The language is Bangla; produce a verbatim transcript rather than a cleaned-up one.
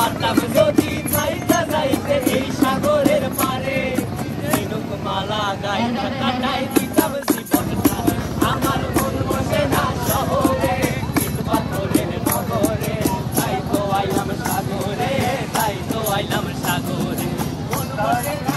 পারতাম যদি যাইতে যাইতে এই সাগরের পারে ঝিনুক মালা গাইতা কাটাই দিতাম জীবনটা আমার মন বসে না শহরে ইট পাথরের নগরে তাই তো আইলাম সাগরে তাই তো আইলাম সাগরে মন বসে